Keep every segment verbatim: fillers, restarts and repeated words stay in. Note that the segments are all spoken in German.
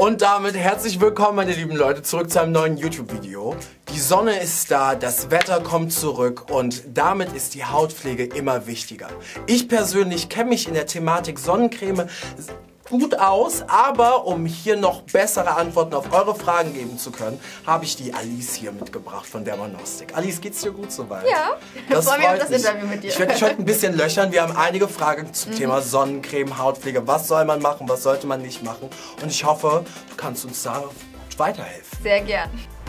Und damit herzlich willkommen, meine lieben Leute, zurück zu einem neuen YouTube-Video. Die Sonne ist da, das Wetter kommt zurück und damit ist die Hautpflege immer wichtiger. Ich persönlich kenne mich in der Thematik Sonnencreme gut aus, aber um hier noch bessere Antworten auf eure Fragen geben zu können, habe ich die Alice hier mitgebracht von Dermanostik. Alice, geht's dir gut soweit? Ja, das freue mich auf das mich. Interview mit dir. Ich werde dich heute ein bisschen löchern. Wir haben einige Fragen zum mhm. Thema Sonnencreme, Hautpflege. Was soll man machen, was sollte man nicht machen? Und ich hoffe, du kannst uns da weiterhelfen. Sehr gern.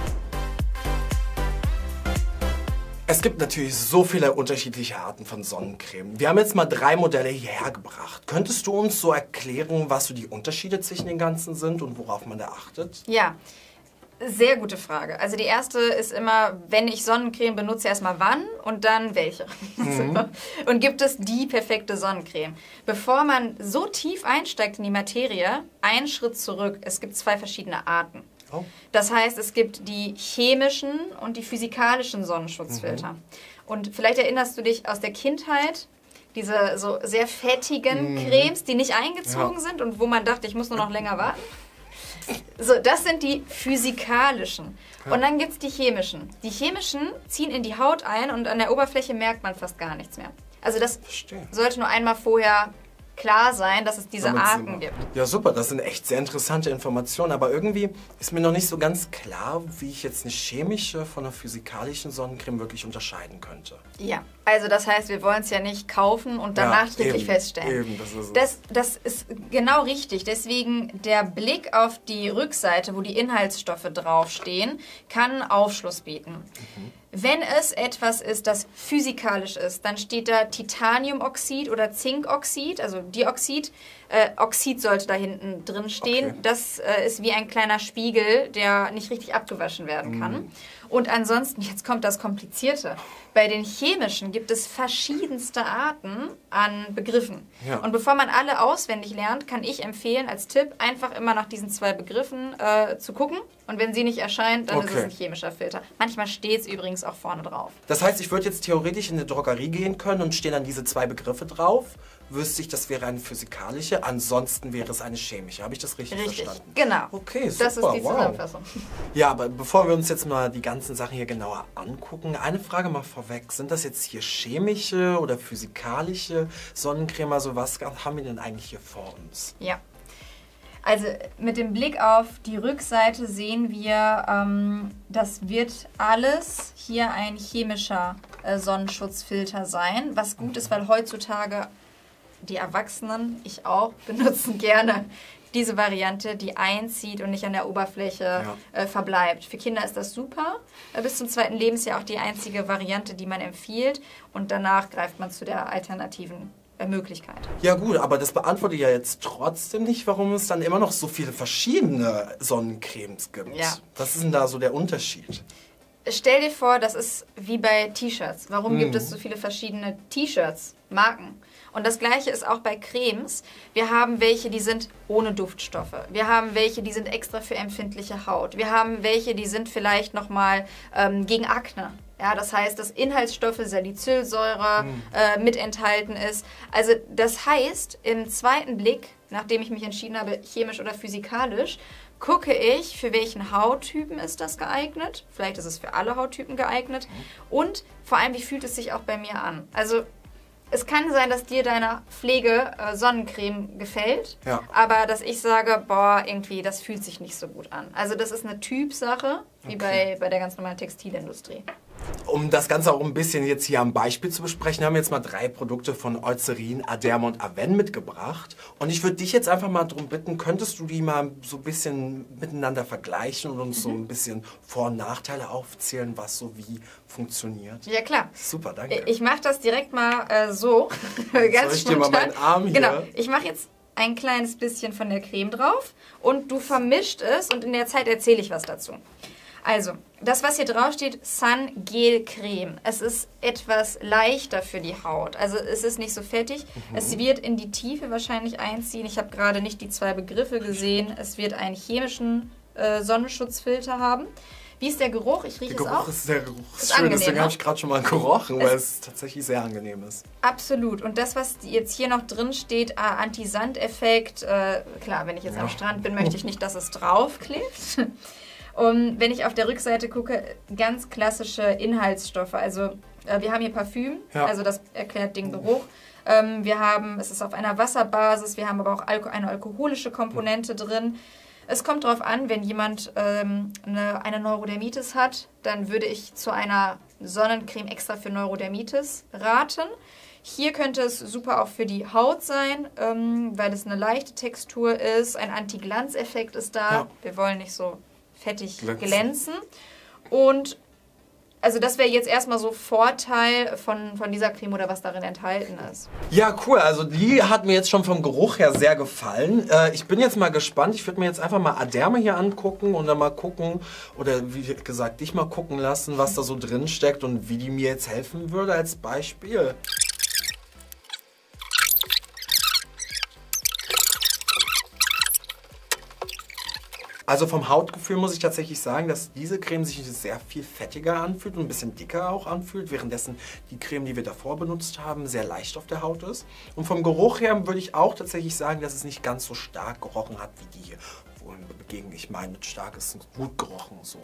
Es gibt natürlich so viele unterschiedliche Arten von Sonnencreme. Wir haben jetzt mal drei Modelle hierher gebracht. Könntest du uns so erklären, was so die Unterschiede zwischen den ganzen sind und worauf man da achtet? Ja, sehr gute Frage. Also die erste ist immer, wenn ich Sonnencreme benutze, erstmal wann und dann welche. Mhm. Und gibt es die perfekte Sonnencreme? Bevor man so tief einsteigt in die Materie, einen Schritt zurück. Es gibt zwei verschiedene Arten. Das heißt, es gibt die chemischen und die physikalischen Sonnenschutzfilter. Mhm. Und vielleicht erinnerst du dich aus der Kindheit, diese so sehr fettigen mhm. Cremes, die nicht eingezogen ja. sind und wo man dachte, ich muss nur noch länger warten. So, das sind die physikalischen. Ja. Und dann gibt es die chemischen. Die chemischen ziehen in die Haut ein und an der Oberfläche merkt man fast gar nichts mehr. Also das Verstehen. sollte nur einmal vorher klar sein, dass es diese Damit Arten gibt. Ja, super, das sind echt sehr interessante Informationen, aber irgendwie ist mir noch nicht so ganz klar, wie ich jetzt eine chemische von einer physikalischen Sonnencreme wirklich unterscheiden könnte. Ja, also das heißt, wir wollen es ja nicht kaufen und dann ja, nachträglich eben, feststellen. Eben, das ist das, das ist genau richtig, deswegen der Blick auf die Rückseite, wo die Inhaltsstoffe draufstehen, kann Aufschluss bieten. Mhm. Wenn es etwas ist, das physikalisch ist, dann steht da Titaniumoxid oder Zinkoxid, also Dioxid. Äh, Oxid sollte da hinten drin stehen. Okay. Das äh, ist wie ein kleiner Spiegel, der nicht richtig abgewaschen werden kann. Mm. Und ansonsten, jetzt kommt das Komplizierte. Bei den chemischen gibt es verschiedenste Arten an Begriffen. Ja. Und bevor man alle auswendig lernt, kann ich empfehlen, als Tipp, einfach immer nach diesen zwei Begriffen äh, zu gucken. Und wenn sie nicht erscheint, dann okay. ist es ein chemischer Filter. Manchmal steht es übrigens auch vorne drauf. Das heißt, ich würde jetzt theoretisch in eine Drogerie gehen können und stehen dann diese zwei Begriffe drauf. Wüsste ich, das wäre eine physikalische, ansonsten wäre es eine chemische. Habe ich das richtig, richtig verstanden? Genau. Okay, super. Das ist die Zusammenfassung. Wow. Ja, aber bevor wir uns jetzt mal die ganzen Sachen hier genauer angucken, eine Frage mal vorweg. Sind das jetzt hier chemische oder physikalische Sonnencreme? Also was haben wir denn eigentlich hier vor uns? Ja. Also mit dem Blick auf die Rückseite sehen wir, ähm, das wird alles hier ein chemischer äh, Sonnenschutzfilter sein, was gut ist, weil heutzutage die Erwachsenen, ich auch, benutzen gerne diese Variante, die einzieht und nicht an der Oberfläche ja. äh, verbleibt. Für Kinder ist das super. Äh, bis zum zweiten Lebensjahr auch die einzige Variante, die man empfiehlt. Und danach greift man zu der alternativen äh, Möglichkeit. Ja gut, aber das beantwortet ja jetzt trotzdem nicht, warum es dann immer noch so viele verschiedene Sonnencremes gibt. Ja. Was ist denn da so der Unterschied? Stell dir vor, das ist wie bei T-Shirts. Warum mhm. gibt es so viele verschiedene T-Shirts, Marken? Und das Gleiche ist auch bei Cremes. Wir haben welche, die sind ohne Duftstoffe. Wir haben welche, die sind extra für empfindliche Haut. Wir haben welche, die sind vielleicht nochmal ähm, gegen Akne. Ja, das heißt, dass Inhaltsstoffe, Salicylsäure mhm. äh, mit enthalten ist. Also das heißt, im zweiten Blick, nachdem ich mich entschieden habe, chemisch oder physikalisch, gucke ich, für welchen Hauttypen ist das geeignet. Vielleicht ist es für alle Hauttypen geeignet. Und vor allem, wie fühlt es sich auch bei mir an? Also es kann sein, dass dir deine Pflege äh, Sonnencreme gefällt, ja. aber dass ich sage, boah, irgendwie, das fühlt sich nicht so gut an. Also das ist eine Typsache, wie okay. bei, bei der ganz normalen Textilindustrie. Um das Ganze auch ein bisschen jetzt hier am Beispiel zu besprechen, haben wir jetzt mal drei Produkte von Eucerin, Aderma und Avène mitgebracht. Und ich würde dich jetzt einfach mal darum bitten, könntest du die mal so ein bisschen miteinander vergleichen und uns mhm. so ein bisschen Vor- und Nachteile aufzählen, was so wie funktioniert? Ja, klar. Super, danke. Ich mache das direkt mal äh, so. Ganz Soll ich dir mal meinen Arm hier? Genau, ich mache jetzt ein kleines bisschen von der Creme drauf und du vermischt es und in der Zeit erzähle ich was dazu. Also, das, was hier drauf steht, Sun Gel Creme. Es ist etwas leichter für die Haut. Also es ist nicht so fettig. Mhm. Es wird in die Tiefe wahrscheinlich einziehen. Ich habe gerade nicht die zwei Begriffe gesehen. Es wird einen chemischen äh, Sonnenschutzfilter haben. Wie ist der Geruch? Ich rieche der es Geruch auch. Ist, der Geruch ist, ist schön, angenehm, deswegen ne? habe ich gerade schon mal gerochen, weil es tatsächlich sehr angenehm ist. Absolut. Und das, was jetzt hier noch drin steht, äh, Anti-Sand-Effekt, äh, klar, wenn ich jetzt ja. am Strand bin, möchte ich nicht, dass es draufklebt. Und wenn ich auf der Rückseite gucke, ganz klassische Inhaltsstoffe. Also äh, wir haben hier Parfüm, ja. also das erklärt den Geruch. Ähm, wir haben, es ist auf einer Wasserbasis, wir haben aber auch Alko eine alkoholische Komponente drin. Es kommt darauf an, wenn jemand ähm, eine, eine Neurodermitis hat, dann würde ich zu einer Sonnencreme extra für Neurodermitis raten. Hier könnte es super auch für die Haut sein, ähm, weil es eine leichte Textur ist. Ein Anti-Glanz-Effekt ist da. Ja. Wir wollen nicht so fettig glänzen. glänzen. Und also das wäre jetzt erstmal so Vorteil von, von dieser Creme oder was darin enthalten ist. Ja, cool. Also die hat mir jetzt schon vom Geruch her sehr gefallen. Äh, ich bin jetzt mal gespannt. Ich würde mir jetzt einfach mal Aderme hier angucken und dann mal gucken, oder wie gesagt, dich mal gucken lassen, was da so drin steckt und wie die mir jetzt helfen würde als Beispiel. Also vom Hautgefühl muss ich tatsächlich sagen, dass diese Creme sich sehr viel fettiger anfühlt und ein bisschen dicker auch anfühlt, währenddessen die Creme, die wir davor benutzt haben, sehr leicht auf der Haut ist. Und vom Geruch her würde ich auch tatsächlich sagen, dass es nicht ganz so stark gerochen hat wie die hier. Wohingegen ich meine, mit stark ist gut gerochen so.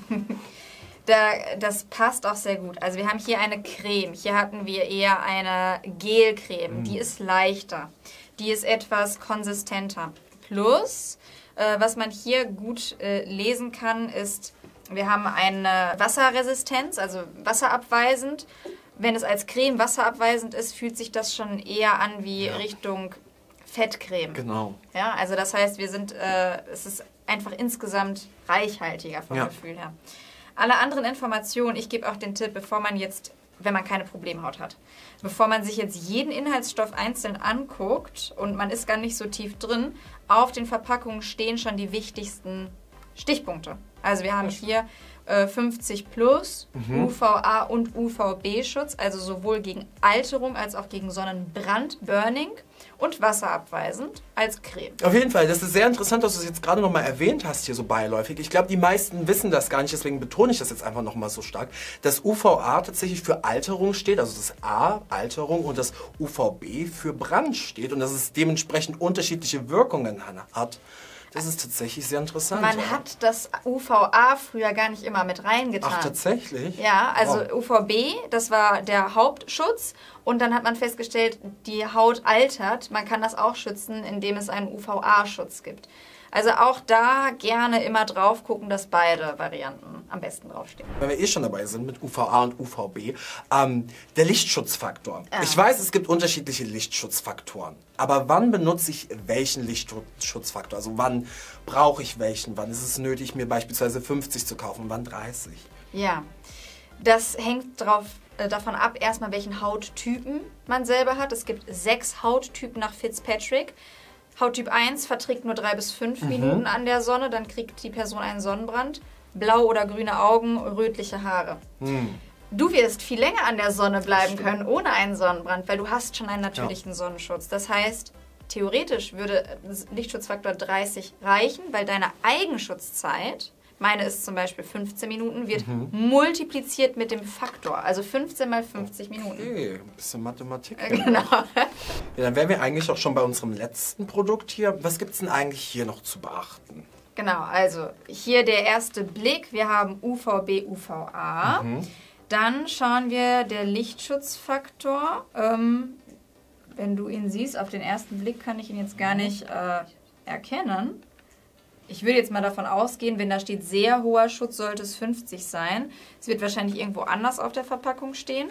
Da, das passt auch sehr gut. Also wir haben hier eine Creme. Hier hatten wir eher eine Gelcreme. Mm. Die ist leichter. Die ist etwas konsistenter. Plus, äh, was man hier gut äh, lesen kann, ist, wir haben eine Wasserresistenz, also wasserabweisend. Wenn es als Creme wasserabweisend ist, fühlt sich das schon eher an wie ja. Richtung Fettcreme. Genau. Ja, also das heißt, wir sind, äh, es ist einfach insgesamt reichhaltiger vom ja. Gefühl her. Alle anderen Informationen, ich gebe auch den Tipp, bevor man jetzt, wenn man keine Problemhaut hat, bevor man sich jetzt jeden Inhaltsstoff einzeln anguckt und man ist gar nicht so tief drin, auf den Verpackungen stehen schon die wichtigsten Stichpunkte. Also wir haben hier äh, fünfzig plus, mhm. U V A und U V B-Schutz, also sowohl gegen Alterung als auch gegen Sonnenbrand, Burning und wasserabweisend als Creme. Auf jeden Fall, das ist sehr interessant, dass du es jetzt gerade nochmal erwähnt hast, hier so beiläufig. Ich glaube, die meisten wissen das gar nicht, deswegen betone ich das jetzt einfach nochmal so stark, dass U V A tatsächlich für Alterung steht, also das A, Alterung, und das U V B für Brand steht und dass es dementsprechend unterschiedliche Wirkungen hat. Das ist tatsächlich sehr interessant. Man ja. hat das U V A früher gar nicht immer mit reingetan. Ach, tatsächlich? Ja, also wow. U V B, das war der Hauptschutz. Und dann hat man festgestellt, die Haut altert. Man kann das auch schützen, indem es einen U V A-Schutz gibt. Also auch da gerne immer drauf gucken, dass beide Varianten am besten draufstehen. Wenn wir eh schon dabei sind mit U V A und U V B, ähm, der Lichtschutzfaktor. Ja. Ich weiß, es gibt unterschiedliche Lichtschutzfaktoren. Aber wann benutze ich welchen Lichtschutzfaktor? Also wann brauche ich welchen? Wann ist es nötig, mir beispielsweise fünfzig zu kaufen? Wann dreißig? Ja, das hängt drauf, äh, davon ab, erstmal welchen Hauttypen man selber hat. Es gibt sechs Hauttypen nach Fitzpatrick. Hauttyp eins verträgt nur drei bis fünf mhm. Minuten an der Sonne, dann kriegt die Person einen Sonnenbrand. Blau oder grüne Augen, rötliche Haare. Mhm. Du wirst viel länger an der Sonne bleiben können ohne einen Sonnenbrand, weil du hast schon einen natürlichen ja. Sonnenschutz. Das heißt, theoretisch würde Lichtschutzfaktor dreißig reichen, weil deine Eigenschutzzeit, meine ist zum Beispiel fünfzehn Minuten, wird mhm. multipliziert mit dem Faktor. Also fünfzehn mal fünfzig okay. Minuten. Okay, ein bisschen Mathematik. Äh, genau. Ja, dann wären wir eigentlich auch schon bei unserem letzten Produkt hier. Was gibt es denn eigentlich hier noch zu beachten? Genau, also hier der erste Blick. Wir haben U V B, U V A. Mhm. Dann schauen wir der Lichtschutzfaktor. Ähm, wenn du ihn siehst, auf den ersten Blick kann ich ihn jetzt gar nicht äh, erkennen. Ich würde jetzt mal davon ausgehen, wenn da steht sehr hoher Schutz, sollte es fünfzig sein. Es wird wahrscheinlich irgendwo anders auf der Verpackung stehen.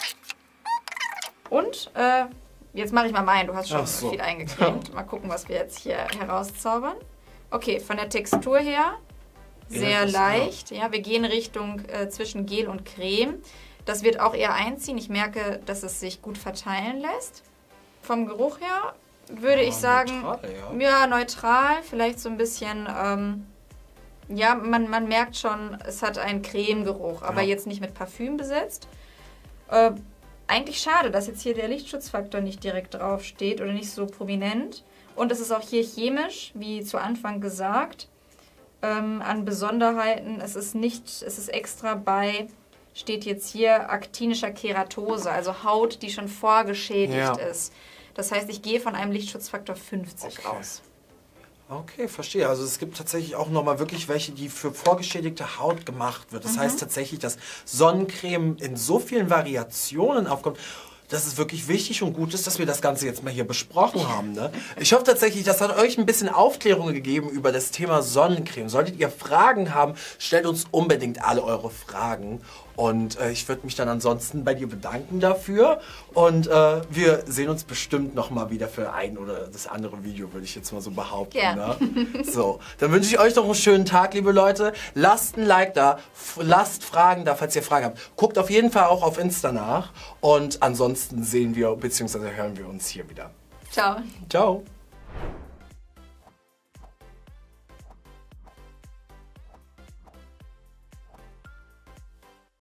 Und äh, jetzt mache ich mal meinen, du hast schon so viel eingecremt. Mal gucken, was wir jetzt hier herauszaubern. Okay, von der Textur her sehr ja, leicht. Ja, wir gehen Richtung äh, zwischen Gel und Creme. Das wird auch eher einziehen. Ich merke, dass es sich gut verteilen lässt. Vom Geruch her würde ja, ich sagen, neutral, ja. ja, neutral, vielleicht so ein bisschen, ähm, ja, man, man merkt schon, es hat einen Cremegeruch, aber ja. jetzt nicht mit Parfüm besetzt. Äh, eigentlich schade, dass jetzt hier der Lichtschutzfaktor nicht direkt drauf steht oder nicht so prominent. Und es ist auch hier chemisch, wie zu Anfang gesagt. ähm, an Besonderheiten. Es ist nicht, es ist extra bei, steht jetzt hier, aktinischer Keratose, also Haut, die schon vorgeschädigt ja. ist. Das heißt, ich gehe von einem Lichtschutzfaktor fünfzig okay. aus. Okay, verstehe. Also es gibt tatsächlich auch nochmal wirklich welche, die für vorgeschädigte Haut gemacht wird. Das mhm. heißt tatsächlich, dass Sonnencreme in so vielen Variationen aufkommt, dass es wirklich wichtig und gut ist, dass wir das Ganze jetzt mal hier besprochen haben. Ne? Ich hoffe tatsächlich, das hat euch ein bisschen Aufklärung gegeben über das Thema Sonnencreme. Solltet ihr Fragen haben, stellt uns unbedingt alle eure Fragen. Und äh, ich würde mich dann ansonsten bei dir bedanken dafür. Und äh, wir sehen uns bestimmt nochmal wieder für ein oder das andere Video, würde ich jetzt mal so behaupten. Ja. Ne? So, dann wünsche ich euch noch einen schönen Tag, liebe Leute. Lasst ein Like da, lasst Fragen da, falls ihr Fragen habt. Guckt auf jeden Fall auch auf Insta nach. Und ansonsten sehen wir bzw. hören wir uns hier wieder. Ciao. Ciao.